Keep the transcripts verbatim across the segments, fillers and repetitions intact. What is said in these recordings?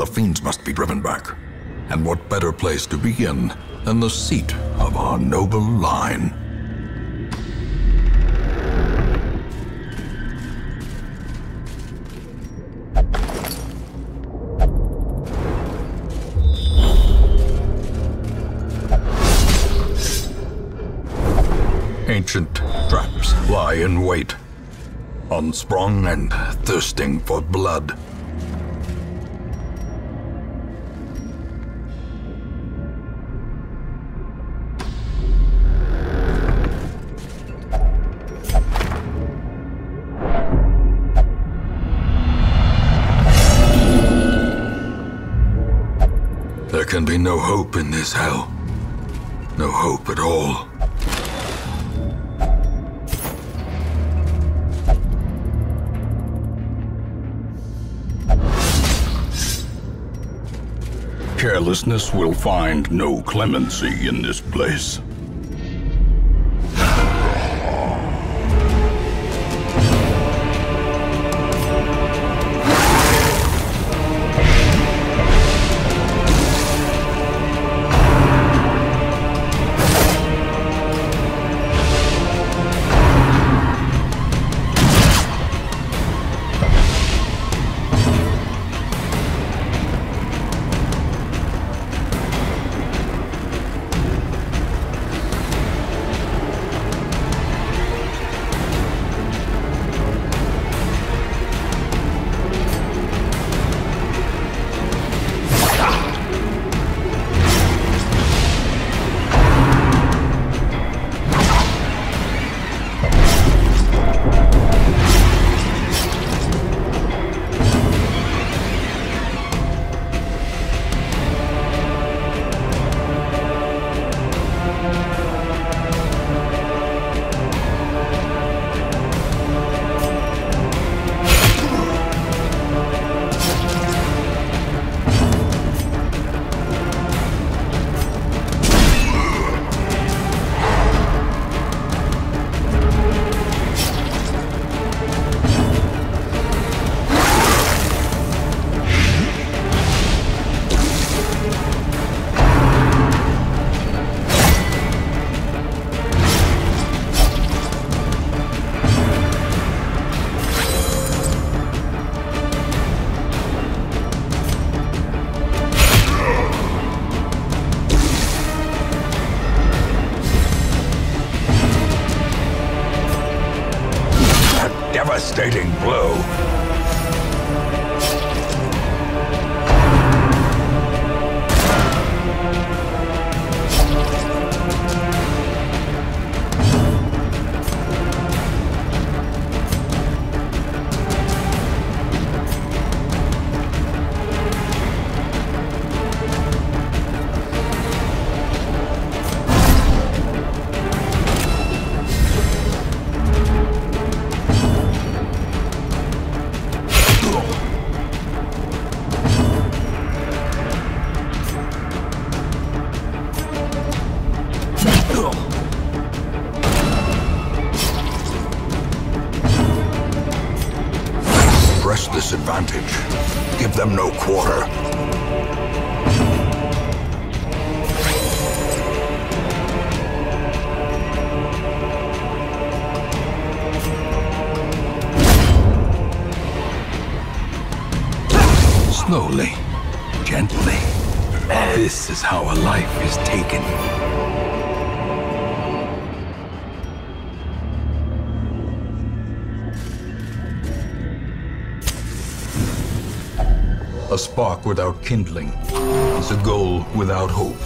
The fiends must be driven back. And what better place to begin than the seat of our noble line? Ancient traps lie in wait, unsprung and thirsting for blood. There can be no hope in this hell. No hope at all. Carelessness will find no clemency in this place. Devastating blow. Press this advantage. Give them no quarter. Slowly, gently. This is how a life is taken. A spark without kindling is a goal without hope.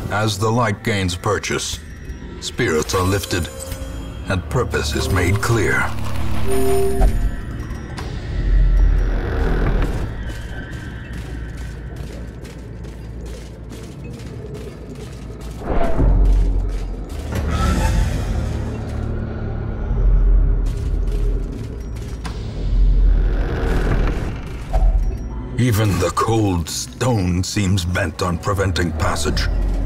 As the light gains purchase, spirits are lifted, and purpose is made clear. Even the cold stone seems bent on preventing passage.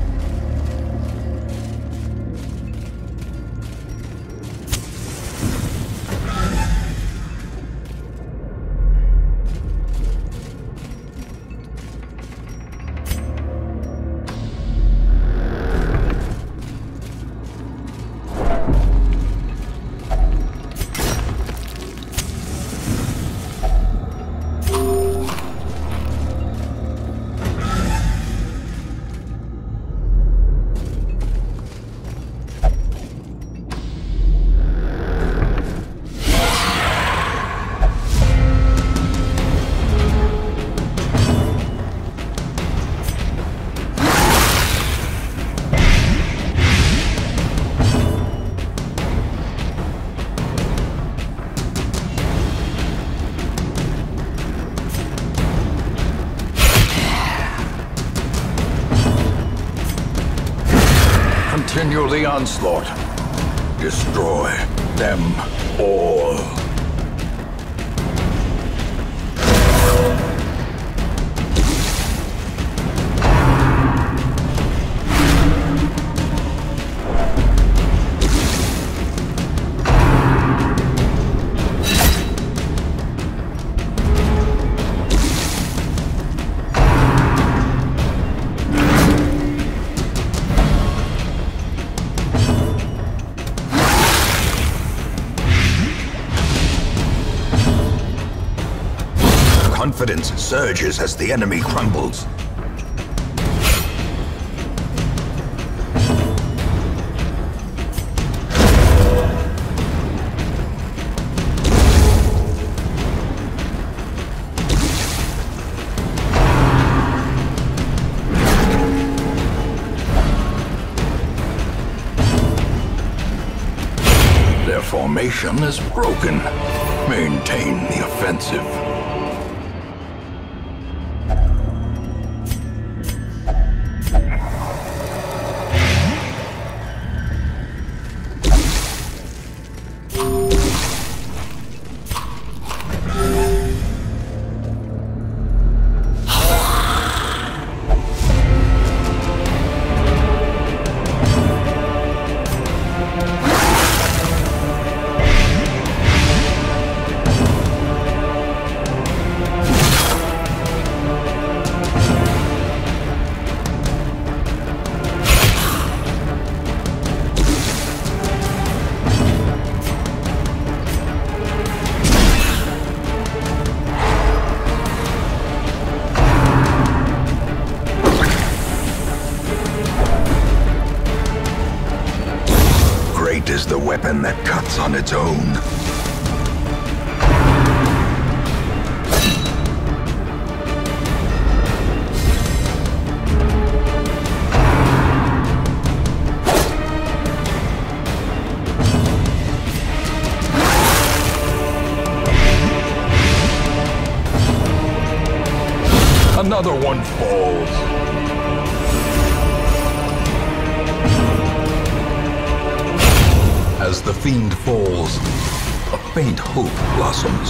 Continue the onslaught. Destroy them all. Confidence surges as the enemy crumbles. Their formation is broken. Maintain the offensive. Is the weapon that cuts on its own. Another one falls. As the fiend falls, a faint hope blossoms.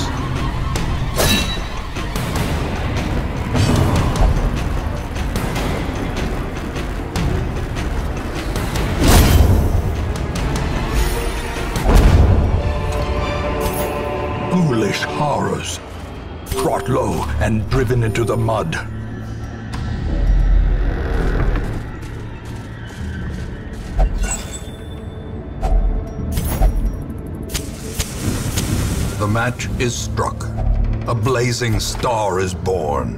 Foolish horrors, brought low and driven into the mud. The match is struck. A blazing star is born.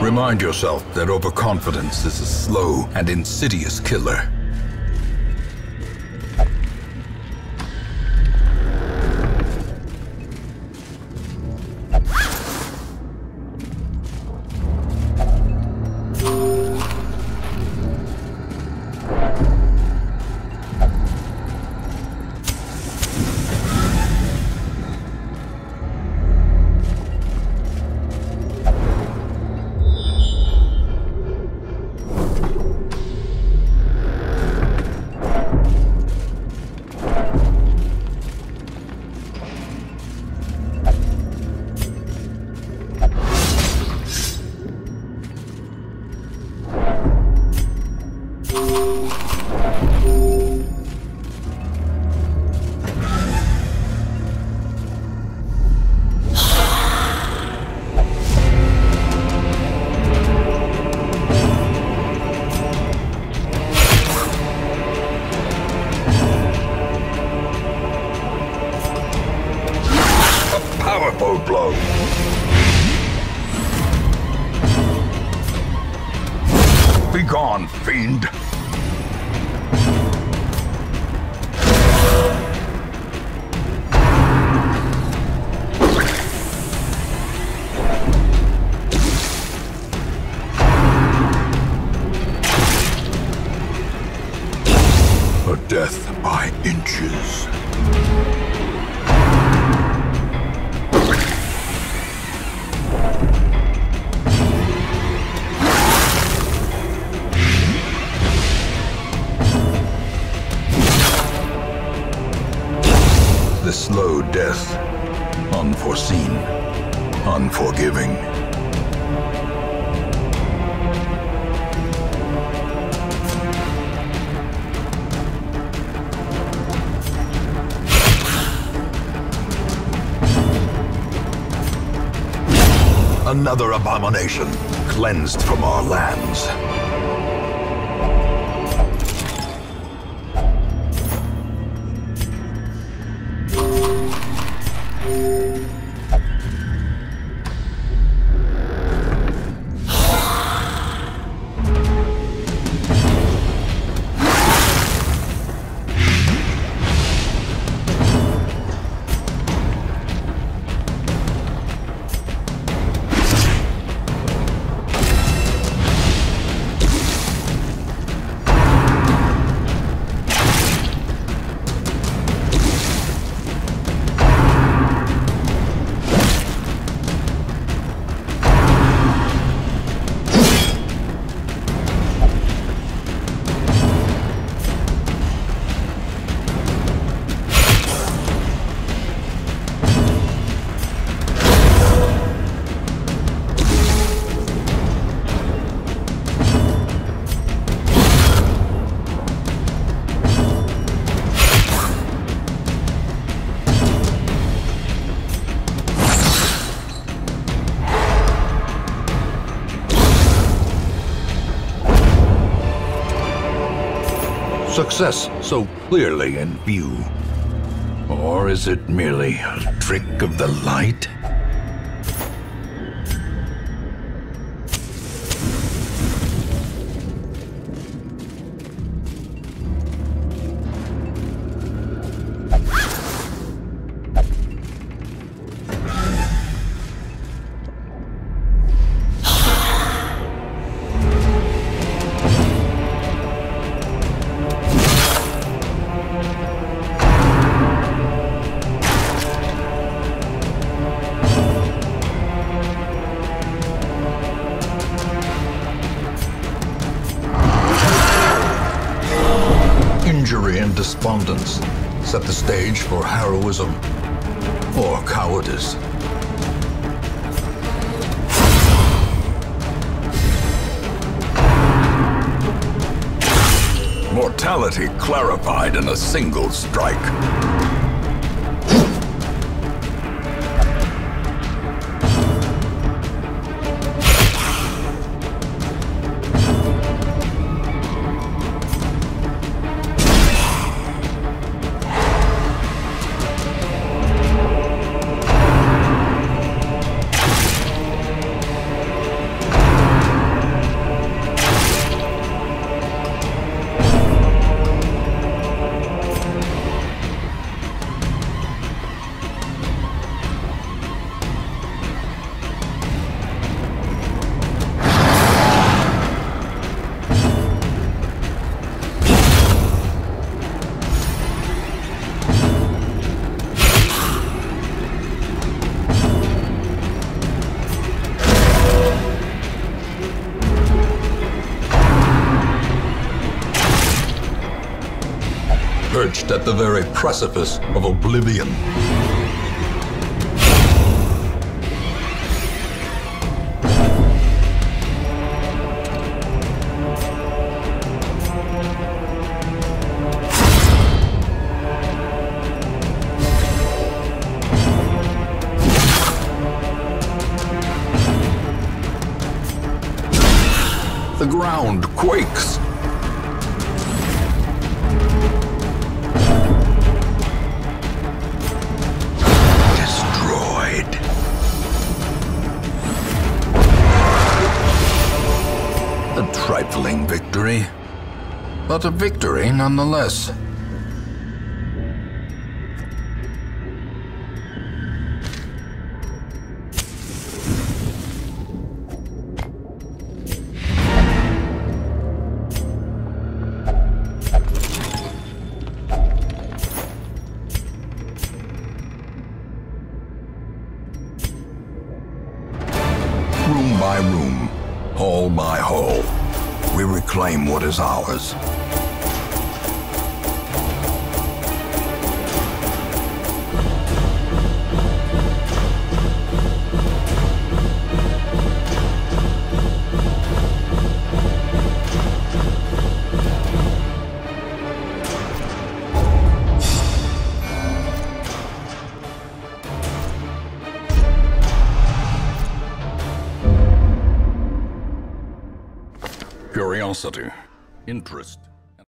Remind yourself that overconfidence is a slow and insidious killer. Powerful blow. Begone, fiend. A death by inches. The slow death, unforeseen, unforgiving. Another abomination, cleansed from our lands. Success so clearly in view. Or is it merely a trick of the light? Injury and despondence set the stage for heroism or cowardice. Mortality clarified in a single strike. perched at the very precipice of oblivion. The ground quakes. Destroyed. A trifling victory, but a victory nonetheless. Room by room, hall by hall, we reclaim what is ours. Curiosity, interest,